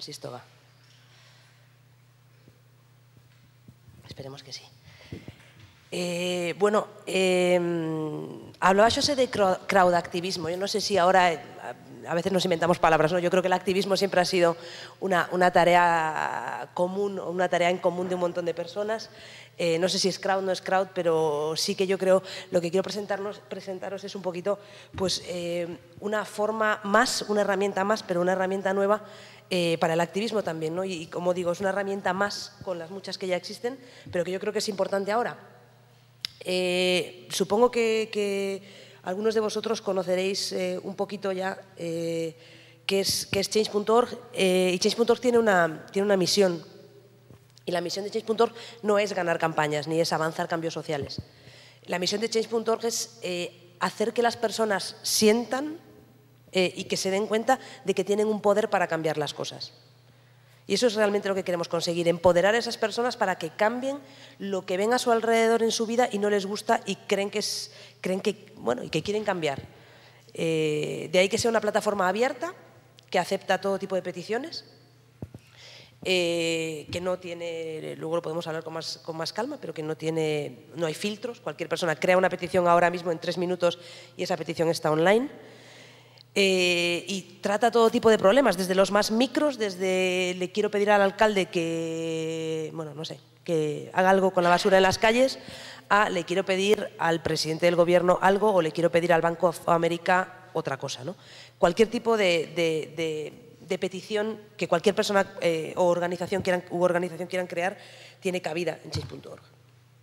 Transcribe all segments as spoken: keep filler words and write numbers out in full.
ver si esto va. Esperemos que sí. Eh, bueno, eh, hablaba yo de crowdactivismo. Yo no sé si ahora, a veces nos inventamos palabras, ¿no? Yo creo que el activismo siempre ha sido una, una tarea común, una tarea en común de un montón de personas. Eh, no sé si es crowd o no es crowd, pero sí que yo creo, lo que quiero presentarnos, presentaros es un poquito, pues, eh, una forma más, una herramienta más, pero una herramienta nueva eh, para el activismo también, ¿no? Y, y como digo, es una herramienta más con las muchas que ya existen, pero que yo creo que es importante ahora. Eh, supongo que, que algunos de vosotros conoceréis eh, un poquito ya eh, qué es, qué es change punto org, eh, y change punto org tiene una, tiene una misión, y la misión de change punto org no es ganar campañas ni es avanzar cambios sociales. La misión de change punto org es eh, hacer que las personas sientan eh, y que se den cuenta de que tienen un poder para cambiar las cosas. Y eso es realmente lo que queremos conseguir, empoderar a esas personas para que cambien lo que ven a su alrededor en su vida y no les gusta y creen que, es, creen que, bueno, y que quieren cambiar. Eh, de ahí que sea una plataforma abierta, que acepta todo tipo de peticiones, eh, que no tiene, luego lo podemos hablar con más, con más calma, pero que no, tiene, no hay filtros. Cualquier persona crea una petición ahora mismo en tres minutos y esa petición está online. Eh, y trata todo tipo de problemas, desde los más micros, desde le quiero pedir al alcalde que, bueno, no sé, que haga algo con la basura en las calles, a le quiero pedir al presidente del gobierno algo o le quiero pedir al Banco of America otra cosa, ¿no? Cualquier tipo de, de, de, de petición que cualquier persona eh, o organización quieran, u organización quieran crear tiene cabida en change punto org.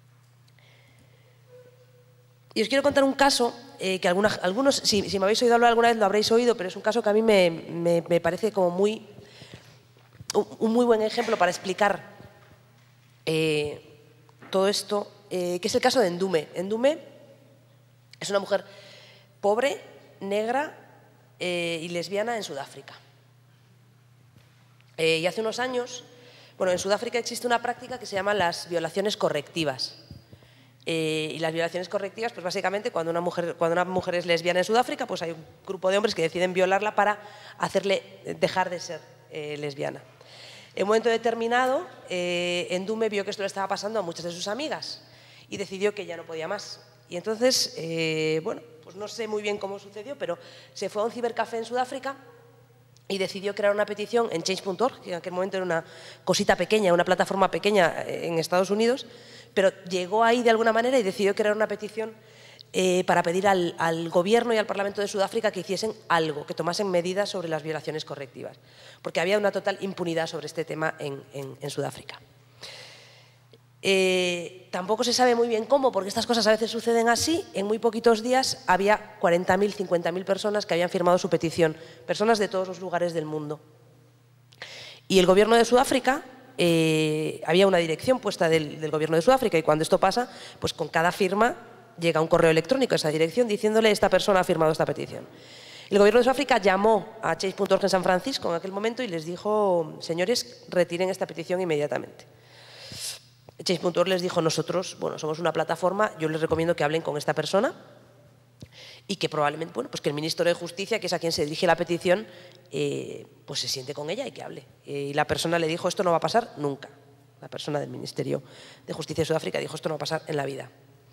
Y os quiero contar un caso eh, que algunas, algunos, si, si me habéis oído hablar alguna vez lo habréis oído, pero es un caso que a mí me, me, me parece como muy, un, un muy buen ejemplo para explicar eh, todo esto, eh, que es el caso de Endume. Endume es una mujer pobre, negra eh, y lesbiana en Sudáfrica. Eh, y hace unos años, bueno, en Sudáfrica existe una práctica que se llama las violaciones correctivas. Eh, y las violaciones correctivas, pues básicamente cuando una, mujer, cuando una mujer es lesbiana en Sudáfrica, pues hay un grupo de hombres que deciden violarla para hacerle dejar de ser eh, lesbiana. En un momento determinado, eh, Endume vio que esto le estaba pasando a muchas de sus amigas y decidió que ya no podía más. Y entonces, eh, bueno, pues no sé muy bien cómo sucedió, pero se fue a un cibercafé en Sudáfrica y decidió crear una petición en change punto org, que en aquel momento era una cosita pequeña, una plataforma pequeña en Estados Unidos, pero llegó ahí de alguna manera y decidió crear una petición eh, para pedir al, al gobierno y al Parlamento de Sudáfrica que hiciesen algo, que tomasen medidas sobre las violaciones correctivas, porque había una total impunidad sobre este tema en, en, en Sudáfrica. Eh, tampoco se sabe muy bien cómo, porque estas cosas a veces suceden así. En muy poquitos días había cuarenta mil, cincuenta mil personas que habían firmado su petición, personas de todos los lugares del mundo. Y el gobierno de Sudáfrica, eh, había una dirección puesta del, del gobierno de Sudáfrica y cuando esto pasa, pues con cada firma llega un correo electrónico a esa dirección diciéndole esta persona ha firmado esta petición. El gobierno de Sudáfrica llamó a change punto org en San Francisco en aquel momento y les dijo, señores, retiren esta petición inmediatamente. change punto org les dijo, nosotros, bueno, somos una plataforma, yo les recomiendo que hablen con esta persona y que probablemente, bueno, pues que el ministro de Justicia, que es a quien se dirige la petición, eh, pues se siente con ella y que hable. Eh, y la persona le dijo, esto no va a pasar nunca. La persona del Ministerio de Justicia de Sudáfrica dijo, esto no va a pasar en la vida.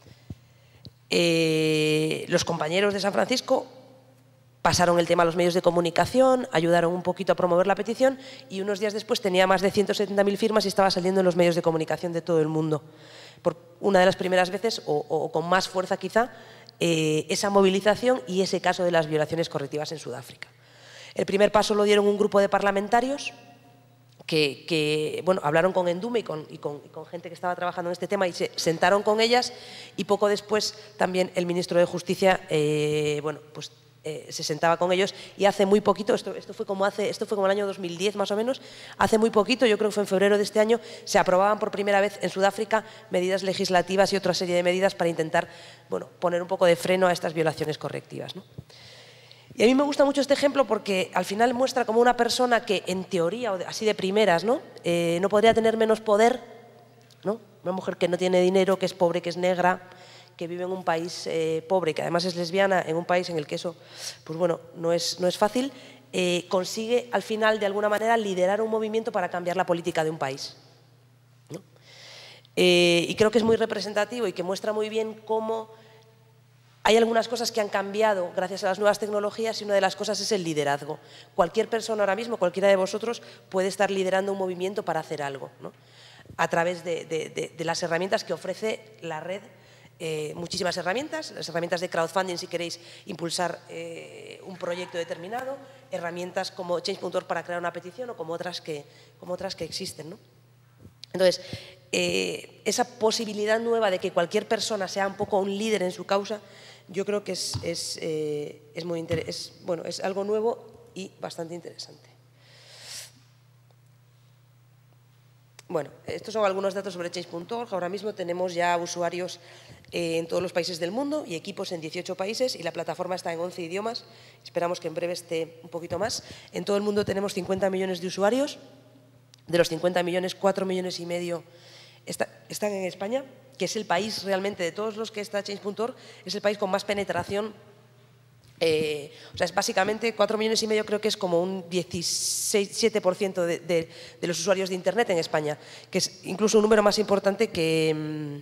Eh, los compañeros de San Francisco pasaron el tema a los medios de comunicación, ayudaron un poquito a promover la petición y unos días después tenía más de ciento setenta mil firmas y estaba saliendo en los medios de comunicación de todo el mundo. Por una de las primeras veces, o, o con más fuerza quizá, eh, esa movilización y ese caso de las violaciones correctivas en Sudáfrica. El primer paso lo dieron un grupo de parlamentarios que, que bueno, hablaron con Endume y con, y, con, y con gente que estaba trabajando en este tema y se sentaron con ellas y poco después también el ministro de Justicia, eh, bueno, pues Eh, se sentaba con ellos y hace muy poquito, esto, esto, fue como hace, esto fue como el año dos mil diez más o menos, hace muy poquito, yo creo que fue en febrero de este año, se aprobaban por primera vez en Sudáfrica medidas legislativas y otra serie de medidas para intentar, bueno, poner un poco de freno a estas violaciones correctivas, ¿no? Y a mí me gusta mucho este ejemplo porque al final muestra como una persona que en teoría, o así de primeras, ¿no? Eh, no podría tener menos poder, ¿no? Una mujer que no tiene dinero, que es pobre, que es negra, que vive en un país eh, pobre, que además es lesbiana, en un país en el que eso, pues bueno, no es, no es fácil, eh, consigue al final, de alguna manera, liderar un movimiento para cambiar la política de un país, ¿no? Eh, y creo que es muy representativo y que muestra muy bien cómo hay algunas cosas que han cambiado gracias a las nuevas tecnologías y una de las cosas es el liderazgo. Cualquier persona ahora mismo, cualquiera de vosotros, puede estar liderando un movimiento para hacer algo, ¿no? A través de, de, de, de las herramientas que ofrece la red. Eh, muchísimas herramientas, las herramientas de crowdfunding si queréis impulsar eh, un proyecto determinado, herramientas como change punto org para crear una petición o como otras que, como otras que existen, ¿no? Entonces, eh, esa posibilidad nueva de que cualquier persona sea un poco un líder en su causa, yo creo que es, es, eh, es, muy es, bueno, es algo nuevo y bastante interesante. Bueno, estos son algunos datos sobre change punto org. Ahora mismo tenemos ya usuarios eh, en todos los países del mundo y equipos en dieciocho países y la plataforma está en once idiomas. Esperamos que en breve esté un poquito más. En todo el mundo tenemos cincuenta millones de usuarios. De los cincuenta millones, cuatro millones y medio está, están en España, que es el país realmente de todos los que está change punto org, es el país con más penetración. Eh, o sea, es básicamente cuatro millones y medio, creo que es como un diecisiete por ciento de, de, de los usuarios de Internet en España, que es incluso un número más importante que,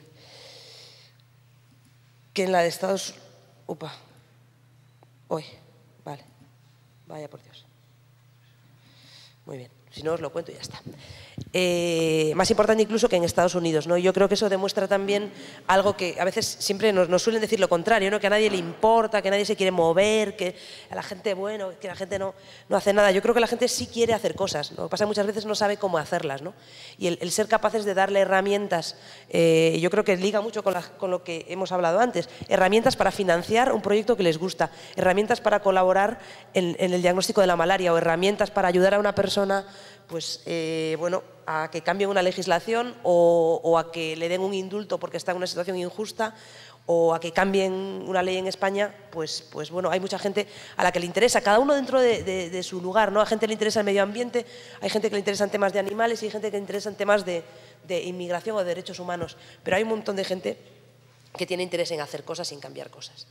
que en la de Estados Unidos. Upa. Hoy, vale. Vaya por Dios. Muy bien. Si no, os lo cuento y ya está. Eh, más importante incluso que en Estados Unidos, ¿no? Yo creo que eso demuestra también algo que a veces siempre nos, nos suelen decir lo contrario, ¿no? Que a nadie le importa, que nadie se quiere mover, que a la gente, bueno, que la gente no, no hace nada. Yo creo que la gente sí quiere hacer cosas, ¿no? Lo que pasa es que muchas veces no sabe cómo hacerlas, ¿no? Y el, el ser capaces de darle herramientas, eh, yo creo que liga mucho con, la, con lo que hemos hablado antes, herramientas para financiar un proyecto que les gusta, herramientas para colaborar en, en el diagnóstico de la malaria o herramientas para ayudar a una persona, pues, eh, bueno, a que cambien una legislación o, o a que le den un indulto porque está en una situación injusta o a que cambien una ley en España, pues, pues bueno, hay mucha gente a la que le interesa, cada uno dentro de, de, de su lugar, ¿no? A gente le interesa el medio ambiente, hay gente que le interesan temas de animales y hay gente que le interesan temas de, de inmigración o de derechos humanos, pero hay un montón de gente que tiene interés en hacer cosas sin cambiar cosas.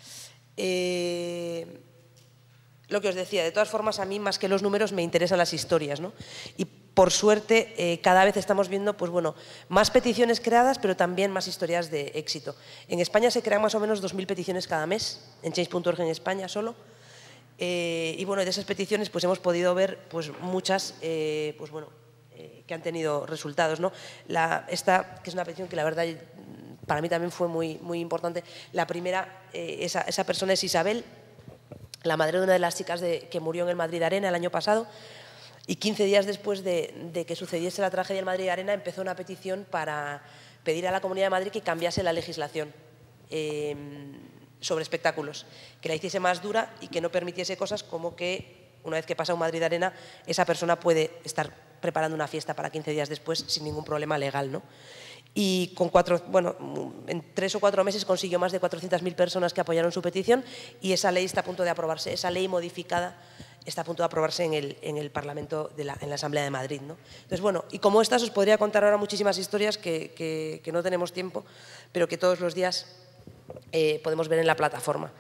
Eh, Lo que os decía, de todas formas, a mí más que los números me interesan las historias, ¿no? Y por suerte eh, cada vez estamos viendo, pues bueno, más peticiones creadas, pero también más historias de éxito. En España se crean más o menos dos mil peticiones cada mes, en change punto org en España solo. Eh, y bueno, de esas peticiones pues hemos podido ver pues muchas, eh, pues bueno, eh, que han tenido resultados, ¿no? La, esta, que es una petición que la verdad para mí también fue muy, muy importante. La primera, eh, esa, esa persona es Isabel, la madre de una de las chicas de, que murió en el Madrid Arena el año pasado, y quince días después de, de que sucediese la tragedia del Madrid Arena empezó una petición para pedir a la Comunidad de Madrid que cambiase la legislación eh, sobre espectáculos, que la hiciese más dura y que no permitiese cosas como que una vez que pasa un Madrid Arena esa persona puede estar preparando una fiesta para quince días después sin ningún problema legal, ¿no? Y con cuatro, bueno, en tres o cuatro meses consiguió más de cuatrocientas mil personas que apoyaron su petición y esa ley está a punto de aprobarse, esa ley modificada está a punto de aprobarse en el, en el Parlamento, de la, en la Asamblea de Madrid, ¿no? Entonces, bueno, y como estas os podría contar ahora muchísimas historias que, que, que no tenemos tiempo, pero que todos los días eh, podemos ver en la plataforma.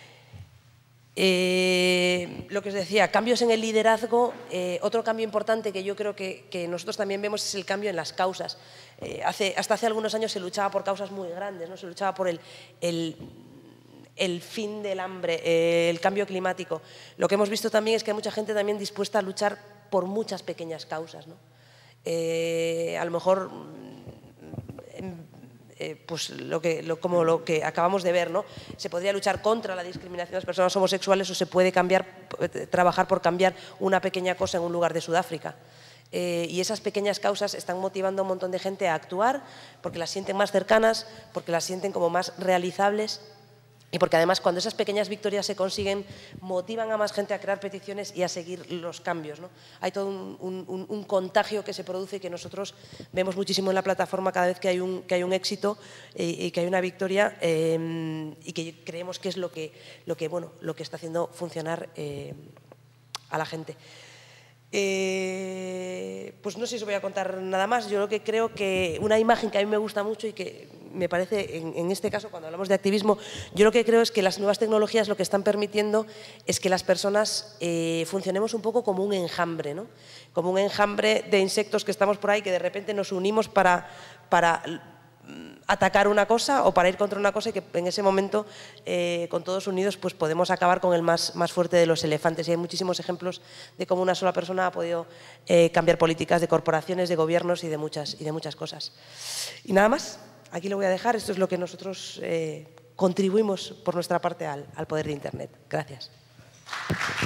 Eh, lo que os decía, cambios en el liderazgo, eh, otro cambio importante que yo creo que, que nosotros también vemos es el cambio en las causas. Eh, hace, hasta hace algunos años se luchaba por causas muy grandes, ¿no? Se luchaba por el, el, el fin del hambre, eh, el cambio climático. Lo que hemos visto también es que hay mucha gente también dispuesta a luchar por muchas pequeñas causas, ¿no? Eh, a lo mejor Eh, pues lo que, lo, como lo que acabamos de ver, ¿no? Se podría luchar contra la discriminación de las personas homosexuales o se puede cambiar, trabajar por cambiar una pequeña cosa en un lugar de Sudáfrica. Eh, y esas pequeñas causas están motivando a un montón de gente a actuar porque las sienten más cercanas, porque las sienten como más realizables y porque además cuando esas pequeñas victorias se consiguen motivan a más gente a crear peticiones y a seguir los cambios, ¿no? Hay todo un, un, un contagio que se produce y que nosotros vemos muchísimo en la plataforma cada vez que hay un, que hay un éxito y, y que hay una victoria eh, y que creemos que es lo que, lo que, bueno, lo que está haciendo funcionar eh, a la gente. Eh, pues no sé si os voy a contar nada más. Yo lo que creo que una imagen que a mí me gusta mucho y que me parece, en, en este caso, cuando hablamos de activismo, yo lo que creo es que las nuevas tecnologías lo que están permitiendo es que las personas eh, funcionemos un poco como un enjambre, ¿no? Como un enjambre de insectos que estamos por ahí, que de repente nos unimos para, para atacar una cosa o para ir contra una cosa y que en ese momento, eh, con todos unidos, pues podemos acabar con el más, más fuerte de los elefantes. Y hay muchísimos ejemplos de cómo una sola persona ha podido eh, cambiar políticas de corporaciones, de gobiernos y de muchas, y de muchas cosas. Y nada más, aquí lo voy a dejar. Esto es lo que nosotros eh, contribuimos por nuestra parte al, al poder de Internet. Gracias.